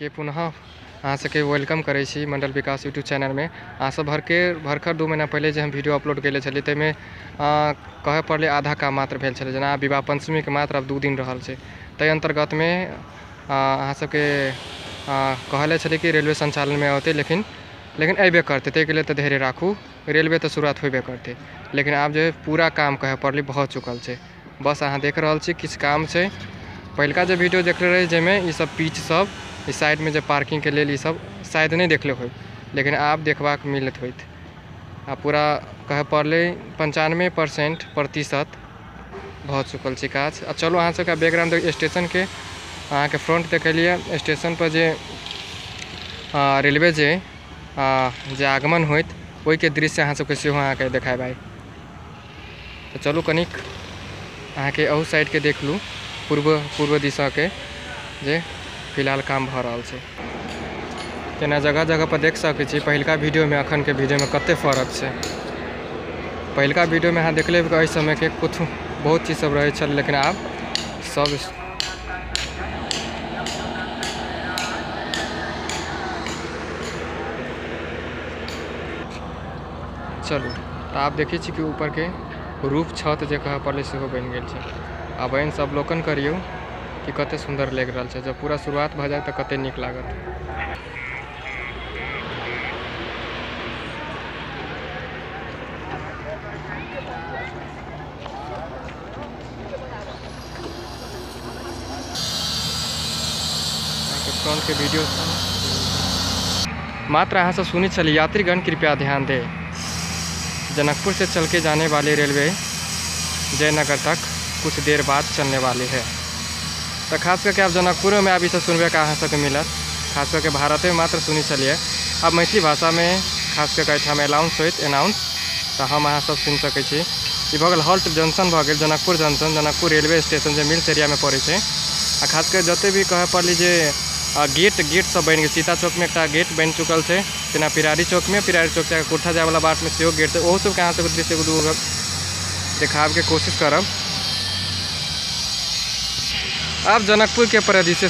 के पुनः अहाँ सबके वेलकम करे छी मंडल विकास यूट्यूब चैनल में। अहाँ सब भरकर 2 महीना पहले जो हम वीडियो अपलोड कैले छलिए ताहिमे कहे पड़ले आधा काम मात्र भेल छलै, जेना विवाह पंचमी के मात्र अब 2 दिन रहल छै। ताहि अंतर्गत में अहाँ सबके कहले छलै कि रेलवे संचालन में होते, लेकिन अबे करते। ताहिके लिए तो धैर्य राखू, रेलवे तो शुरुआत होबे करते, लेकिन आब जो पूरा काम कहे पड़ले बहुत चुकल छै। बस अहाँ देख रहल छी किछु काम छै। पहलका जो वीडियो देखले रही जैमे ई सब पिच सब इस साइड में जो पार्किंग के लेल ई सब शायद नहीं देखले हो, लेकिन आप देखबा मिलत होइत। आ पूरा कहे पड़ले 95% बहुत चुकल छै काज। आ चलो अहाँ सबके बैकग्राउंड स्टेशन के अहाँ के फ्रंट देखलिए। स्टेशन पर जे रेलवे जे आगमन होइत वही के दृश्य अहाँ सबके सेहो अहाँ के देखाबै। तो चलू कनिक अहाँ के अहू साइड के देख लू, पूर्व दिशा के जे फिलहाल काम भ रहल छै। तेना जगह जगह पर देख सकै छी पहलका वीडियो में अखन के वीडियो में कते फर्क छै। पहलका वीडियो में अहाँ देखले एहि समय के कुछ बहुत चीज सब रहे छल, लेकिन आब सब चलू तो आप देखी छी कि ऊपर के रूफ छत जे कहे पड़ले सेहो बन गेल छै। अब इन सब लोकन करियो कि कते सुंदर लग रहा है। जब पूरा शुरुआत भ जाए तो कते निक लागत। फ्रंट के वीडियो मात्र अहाँ सब सुनी चलिए। यात्रीगण कृपया ध्यान दें, जनकपुर से चल के जाने वाली रेलवे जयनगर तक कुछ देर बाद चलने वाली है। तो खास करके आप जनकपुर में अभी से सुनबे का अहाँ सबके मिलत, खास करके भारत में मात्र सुनी चलिए। अब मैथिली भाषा में खास करके अनाउंस होइत तो हम अहाँ सब सुन सकै छी। ई भऽ गेल हॉल्ट जंक्शन भऽ गेल Janakpur junction, Janakpur railway station जो मिल्स एरिया में पड़े छै। आ खास कर जते भी कहे पड़ली जे गेट सब बन गए। सीता चौक में एक गेट बन चुकल है, तेना पिरारी चौक से कोठा जाए वाला बाट में सेहो गेट है। ओहो सब अहाँ सबके दृश्य देखाब के कोशिश करब। अब जनकपुर के परिदृश्य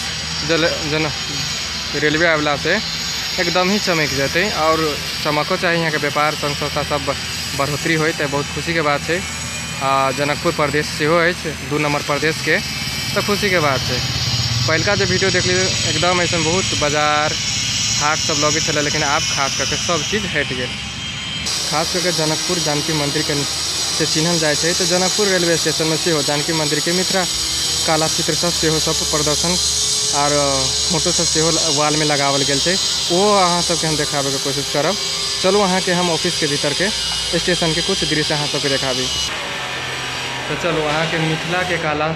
रेलवे आवेला से एकदम ही चमक जाते, और चमको चाहिए। यहाँ के व्यापार संस्था सब बढ़ोतरी हो तो बहुत खुशी के बात है। जनकपुर प्रदेश सेहो है 2 नंबर प्रदेश के, तो खुशी के बात है। पहलका जो वीडियो देख लीजिए एकदम ऐसा बहुत बाजार हाट सब लगे चले, लेकिन आप खास करके सब चीज़ हट गए। खास करके जनकपुर जानकी मंदिर के से चिन्हल जाए है। तो जनकपुर रेलवे स्टेशन में सेहो जानकी मंदिर के मिथिला काला चित्र सब प्रदर्शन और फोटो सब सेहो वाल में लगावल गेल छै। वो अहाँ सबके हम देखाबे के कोशिश करब। चलो अहाँ के हम ऑफिस के भीतर के स्टेशन के कुछ दृश्य अहाँ सबके देखाबी। तो चलो अहाँ के मिथिला के काला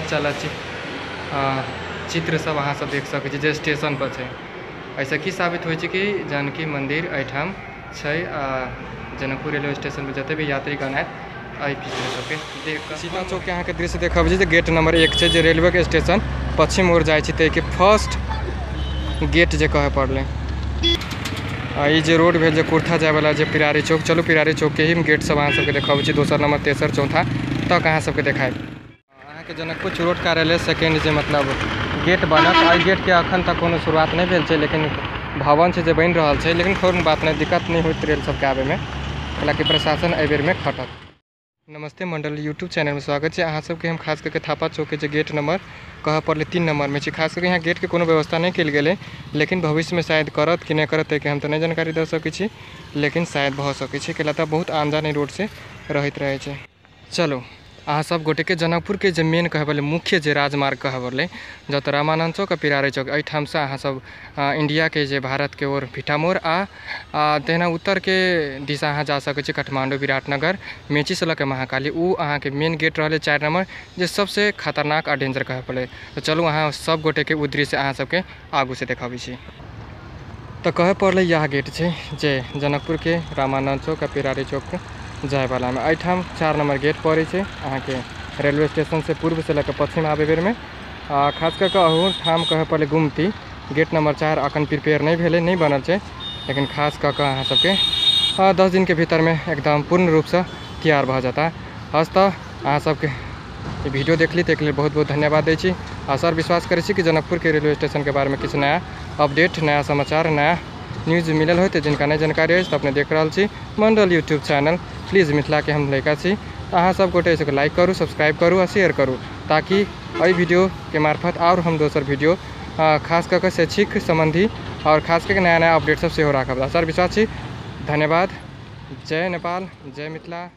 चित्र सब अहाँ सब देख सकै छी जे स्टेशन पर छै। ऐसा की साबित होइ छै कि जानकी मंदिर एठाम छै। जनकपुर रेलवे स्टेशन में जते भी यात्रीगण आयत सीता चौक के अहाँ के दृश्य देखब जे गेट नंबर 1 छै, जे रेलवे के स्टेशन पश्चिम ओर जाए छै के फर्स्ट गेट जे कहे पड़ले। ई जे रोड भेल जे कोठा जाए वाला जे पिरारी चौक, चलो पिरारी चौक के ही गेट सब अहाँ सबके देखब छी। 2 नंबर 3 4 तक अहाँ सबके देखाय। अहाँ के जनकपुर चुरोट कार्यालय सेकेंड जे मतलब गेट बनत। एहि गेट के अखन तक कोनो शुरुआत नहीं भेल छै, लेकिन भवन से जे बन रहल छै। लेकिन कोनो बात नहीं, दिक्कत नहीं होइत रेल सबके आबे में, हालांकि प्रशासन एहि बेर में खटत। नमस्ते मंडल यूट्यूब चैनल में स्वागत है। अहाँ सबके हम खास करके थापा चौक के गेट नंबर कहे पड़ले 3 नंबर में। खास करके यहाँ गेट के कोनो व्यवस्था नहीं कल गए, लेकिन भविष्य में शायद करत कि नहीं करत है हम तो नहीं जानकारी दे सकै छी, लेकिन शायद भ सकै छै कैला बहुत आन जान रोड से रहत रहे छै। चलो अहाँ सब गोटे के जनकपुर के जे मेन कहे पड़ले मुख्य जे राजमार्ग कहे पड़ले जत रामानंद चौक और पिरारी चौक एठाम से अहाँ सब इंडिया के जे भारत के ओर भिटामोर तेना उत्तर के दिशा अहाँ जा सकै छी। काठमांडू, विराटनगर, मेची से लके महाकाली उ अहाँ के मेन गेट रहे 4 नंबर जे सबसे खतरनाक और डेंजर कहे पड़े। तो चलू अहाँ सब गोटे के उद्देश्य अहाँ सबके आगू से देखाबी छी। तो कहे पड़ले यह गेट है जे जनकपुर के रामानंद चौक और पिरारी चौक जाए वाला में एठाम 4 नंबर गेट पड़े छै। अहाँ के रेलवे स्टेशन से पूर्व से लेकर पश्चिम आबे बेर में खास करके अहू ठाम कहे पड़ले गुमती गेट नंबर 4 अखन प्रिपेयर नहीं भेले, नहीं बनल छै, लेकिन खास करके अहाँ सबके 10 दिन के भीतर में एकदम पूर्ण रूप से तैयार भ जाता। हस्त अहाँ सबके ई वीडियो देखली तो बहुत बहुत धन्यवाद दै छी। आ सर विश्वास करै छी कि जनकपुर के रेलवे स्टेशन के बारे में किछु नया अपडेट, नया समाचार, नया न्यूज़ मिलल होते जिनका नहीं जानकारी है तो अपने देख रहा छी Mandal YouTube channel. Please Mithila के हम लड़का छी, अहाँ सब गोटे इसको लाइक करूँ, सब्सक्राइब करूँ और शेयर करूँ, ताकि एहि वीडियो के मार्फत और हम दोसर वीडियो खास करके शैक्षिक संबंधी और खास करके नया नया अपडेट सब से राखब। सर विश्वास छी। धन्यवाद। जय नेपाल, जय मिथिला।